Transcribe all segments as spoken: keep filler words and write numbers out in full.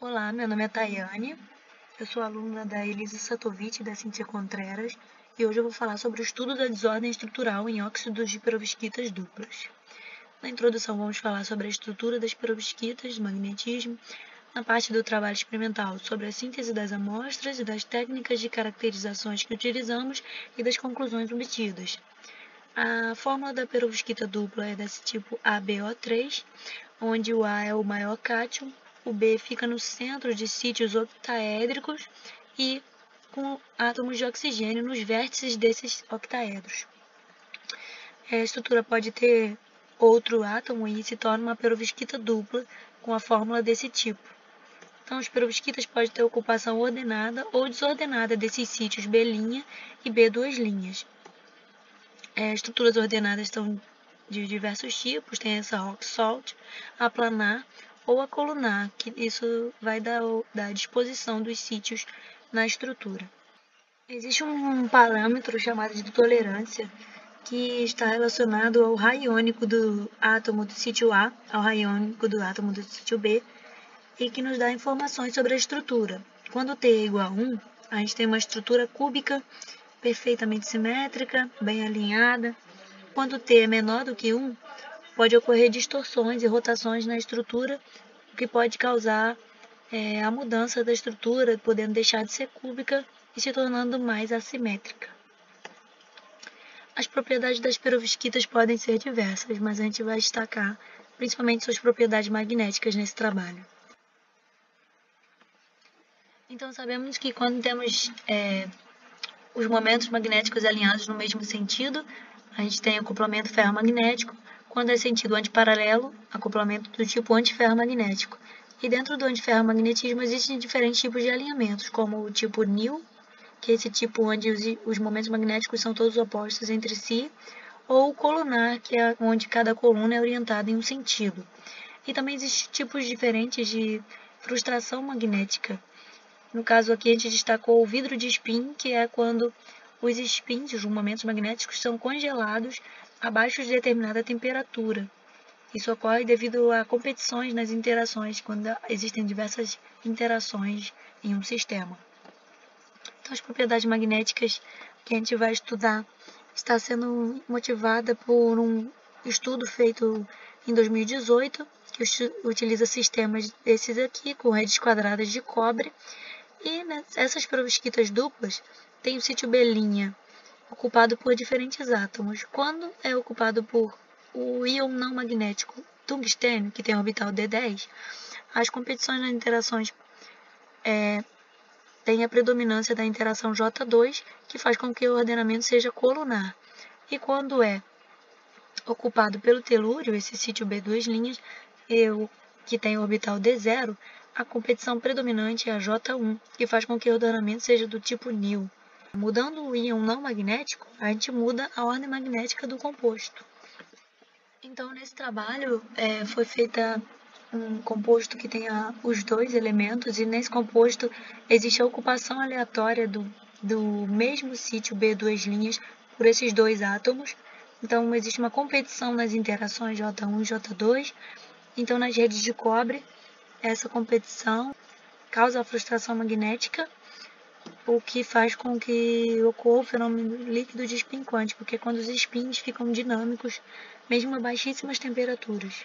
Olá, meu nome é Tayane, eu sou aluna da Elisa Satovich e da Cíntia Contreras e hoje eu vou falar sobre o estudo da desordem estrutural em óxidos de perovskitas duplas. Na introdução vamos falar sobre a estrutura das perovskitas, magnetismo, na parte do trabalho experimental sobre a síntese das amostras e das técnicas de caracterizações que utilizamos e das conclusões obtidas. A fórmula da perovskita dupla é desse tipo A B O três, onde o A é o maior cátion, o B fica no centro de sítios octaédricos e com átomos de oxigênio nos vértices desses octaedros. A estrutura pode ter outro átomo e se torna uma perovskita dupla com a fórmula desse tipo. Então, os perovskitas podem ter ocupação ordenada ou desordenada desses sítios B' e B duas linhas. É, estruturas ordenadas são de diversos tipos, tem essa rock salt, a planar ou a colunar, que isso vai dar da disposição dos sítios na estrutura. Existe um parâmetro chamado de tolerância que está relacionado ao raio iônico do átomo do sítio A ao raio iônico do átomo do sítio B e que nos dá informações sobre a estrutura. Quando T é igual a um, a gente tem uma estrutura cúbica perfeitamente simétrica, bem alinhada. Quando T é menor do que um, pode ocorrer distorções e rotações na estrutura, o que pode causar é, a mudança da estrutura, podendo deixar de ser cúbica e se tornando mais assimétrica. As propriedades das perovskitas podem ser diversas, mas a gente vai destacar principalmente suas propriedades magnéticas nesse trabalho. Então, sabemos que quando temos é, os momentos magnéticos alinhados no mesmo sentido, a gente tem acoplamento ferromagnético. Quando é sentido antiparalelo, acoplamento do tipo antiferromagnético. E dentro do antiferromagnetismo existem diferentes tipos de alinhamentos, como o tipo nil, que é esse tipo onde os, os momentos magnéticos são todos opostos entre si, ou o colunar, que é onde cada coluna é orientada em um sentido. E também existem tipos diferentes de frustração magnética. No caso aqui a gente destacou o vidro de spin, que é quando os spins, os momentos magnéticos, são congelados abaixo de determinada temperatura. Isso ocorre devido a competições nas interações, quando existem diversas interações em um sistema. Então, as propriedades magnéticas que a gente vai estudar está sendo motivada por um estudo feito em dois mil e dezoito, que utiliza sistemas desses aqui, com redes quadradas de cobre. E né, essas perovskitas duplas têm o sítio B' ocupado por diferentes átomos. Quando é ocupado por o íon não magnético tungstênio, que tem orbital D dez, as competições nas interações é, têm a predominância da interação J dois, que faz com que o ordenamento seja colunar. E quando é ocupado pelo telúrio, esse sítio B duas linhas, eu, que tem orbital D zero, a competição predominante é a J um, que faz com que o ordenamento seja do tipo nil. Mudando o íon não magnético, a gente muda a ordem magnética do composto. Então, nesse trabalho, é, foi feita um composto que tenha os dois elementos, e nesse composto existe a ocupação aleatória do, do mesmo sítio B duas linhas por esses dois átomos. Então, existe uma competição nas interações J um e J dois. Então, nas redes de cobre, essa competição causa a frustração magnética, o que faz com que ocorra o fenômeno líquido de spin quântico, que é quando os spins ficam dinâmicos, mesmo a baixíssimas temperaturas.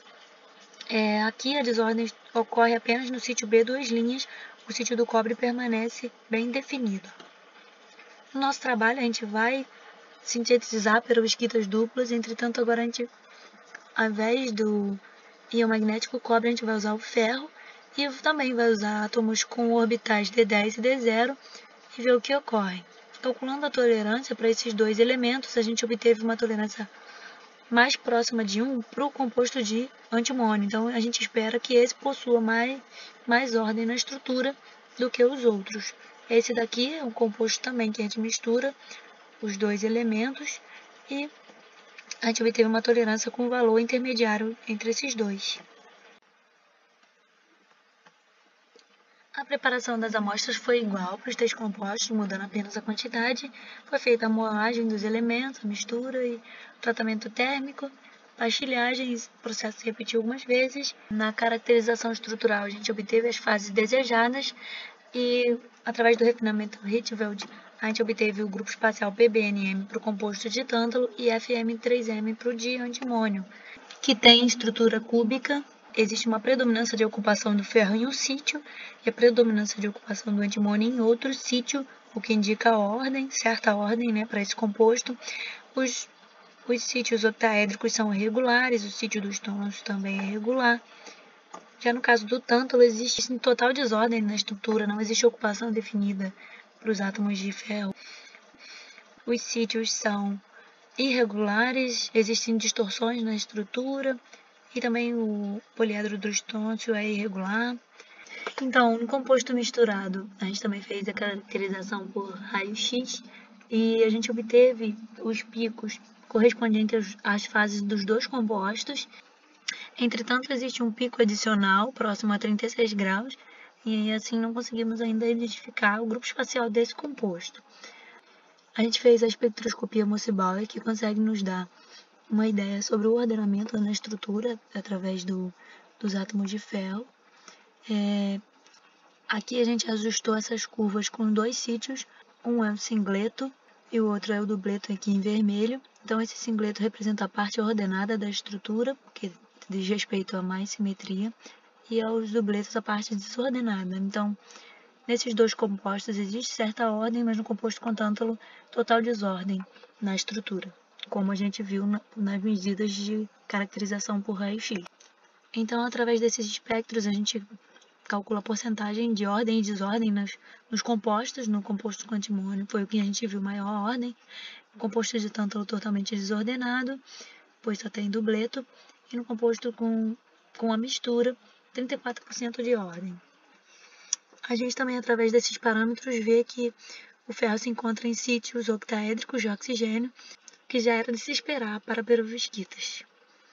É, aqui a desordem ocorre apenas no sítio B duas linhas, o sítio do cobre permanece bem definido. No nosso trabalho a gente vai sintetizar perovskitas duplas, entretanto agora a gente, ao invés do íon magnético cobre, a gente vai usar o ferro e também vai usar átomos com orbitais D dez e D zero e ver o que ocorre. Calculando a tolerância para esses dois elementos, a gente obteve uma tolerância mais próxima de um para o composto de antimônio. Então, a gente espera que esse possua mais, mais ordem na estrutura do que os outros. Esse daqui é um composto também que a gente mistura os dois elementos e a gente obteve uma tolerância com valor intermediário entre esses dois. A preparação das amostras foi igual para os três compostos, mudando apenas a quantidade. Foi feita a moagem dos elementos, a mistura e o tratamento térmico. pastilhagem, esse processo se repetiu algumas vezes. Na caracterização estrutural, a gente obteve as fases desejadas e, através do refinamento Rietveld, a gente obteve o grupo espacial P B N M para o composto de tântalo e F M três M para o de antimônio, que tem estrutura cúbica. Existe uma predominância de ocupação do ferro em um sítio e a predominância de ocupação do antimônio em outro sítio, o que indica a ordem, certa ordem, né, para esse composto. Os, os sítios octaédricos são irregulares, o sítio dos tônus também é irregular. Já no caso do tântalo, existe total desordem na estrutura, não existe ocupação definida para os átomos de ferro. Os sítios são irregulares, existem distorções na estrutura e também o poliedro do estôncio é irregular. Então, no composto misturado, a gente também fez a caracterização por raio-x e a gente obteve os picos correspondentes às fases dos dois compostos. Entretanto, existe um pico adicional próximo a trinta e seis graus e assim não conseguimos ainda identificar o grupo espacial desse composto. A gente fez a espectroscopia Mossbauer, que consegue nos dar uma ideia sobre o ordenamento na estrutura através do, dos átomos de ferro. É, aqui a gente ajustou essas curvas com dois sítios, um é o singleto e o outro é o dubleto aqui em vermelho. Então esse singleto representa a parte ordenada da estrutura, que diz respeito a mais simetria, e aos dubletos a parte desordenada. Então, nesses dois compostos existe certa ordem, mas no composto com tântalo, total desordem na estrutura, como a gente viu na, nas medidas de caracterização por raio-x. Então, através desses espectros, a gente calcula a porcentagem de ordem e desordem nos, nos compostos. No composto com antimônio foi o que a gente viu maior ordem. O composto de tântalo totalmente desordenado, pois só tem dubleto. E no composto com, com a mistura, trinta e quatro por cento de ordem. A gente também, através desses parâmetros, vê que o ferro se encontra em sítios octaédricos de oxigênio, que já era de se esperar para perovskitas.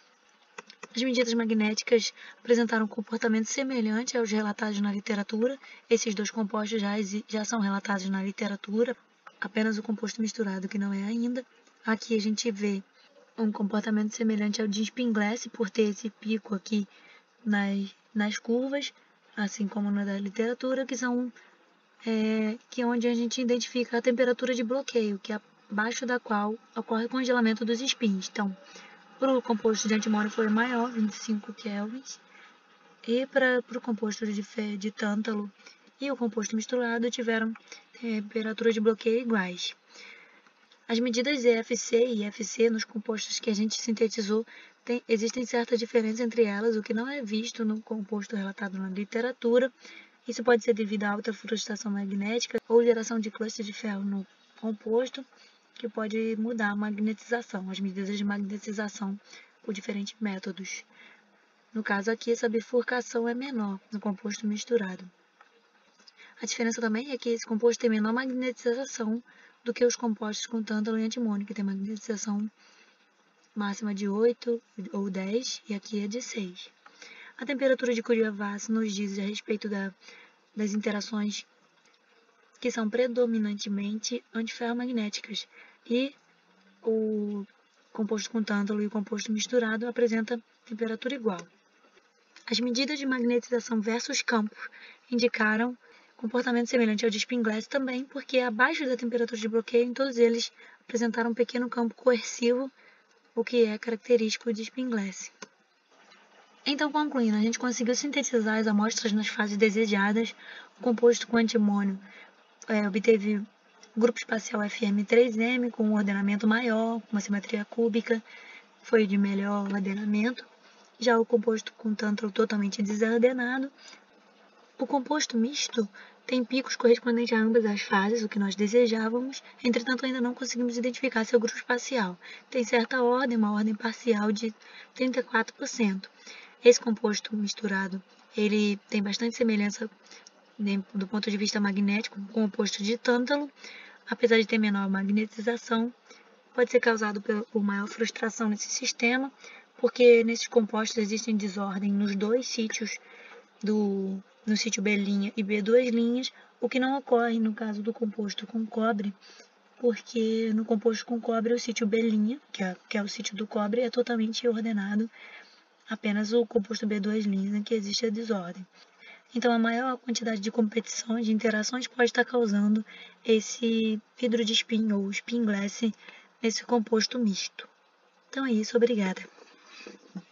As medidas magnéticas apresentaram um comportamento semelhante aos relatados na literatura. Esses dois compostos já, já são relatados na literatura, apenas o composto misturado que não é ainda. Aqui a gente vê um comportamento semelhante ao de Spin-Glass, por ter esse pico aqui nas, nas curvas, assim como na da literatura, que são é, que é onde a gente identifica a temperatura de bloqueio, que é abaixo da qual ocorre o congelamento dos spins. Então, para o composto de antimônio foi maior, vinte e cinco kelvins, e para o composto de, fe, de tântalo e o composto misturado tiveram temperatura de bloqueio iguais. As medidas E F C e I F C nos compostos que a gente sintetizou, tem, existem certas diferenças entre elas, o que não é visto no composto relatado na literatura. Isso pode ser devido à alta frustração magnética ou geração de cluster de ferro no composto, que pode mudar a magnetização, as medidas de magnetização por diferentes métodos. No caso aqui, essa bifurcação é menor no composto misturado. A diferença também é que esse composto tem menor magnetização do que os compostos com tântalo e antimônio, que tem magnetização máxima de oito ou dez e aqui é de seis. A temperatura de Curie-Weiss nos diz a respeito da, das interações que são predominantemente antiferromagnéticas e o composto com tântalo e o composto misturado apresentam temperatura igual. As medidas de magnetização versus campo indicaram comportamento semelhante ao de Spin-Glass também, porque abaixo da temperatura de bloqueio, em todos eles apresentaram um pequeno campo coercivo, o que é característico de Spin-Glass. Então, concluindo, a gente conseguiu sintetizar as amostras nas fases desejadas. O composto com antimônio é, obteve grupo espacial F M três M com um ordenamento maior, uma simetria cúbica, foi de melhor ordenamento. Já o composto com tântalo totalmente desordenado. O composto misto tem picos correspondentes a ambas as fases, o que nós desejávamos, entretanto ainda não conseguimos identificar seu grupo espacial. Tem certa ordem, uma ordem parcial de trinta e quatro por cento. Esse composto misturado, ele tem bastante semelhança do ponto de vista magnético com o composto de tântalo, apesar de ter menor magnetização, pode ser causado por maior frustração nesse sistema, porque nesses compostos existem desordem nos dois sítios, do, no sítio B' e B duas linhas, o que não ocorre no caso do composto com cobre, porque no composto com cobre o sítio belinha, que é, que é o sítio do cobre, é totalmente ordenado. Apenas o composto B dois lisa que existe a desordem. Então, a maior quantidade de competições, de interações, pode estar causando esse vidro de spin ou spin glass nesse composto misto. Então é isso, obrigada.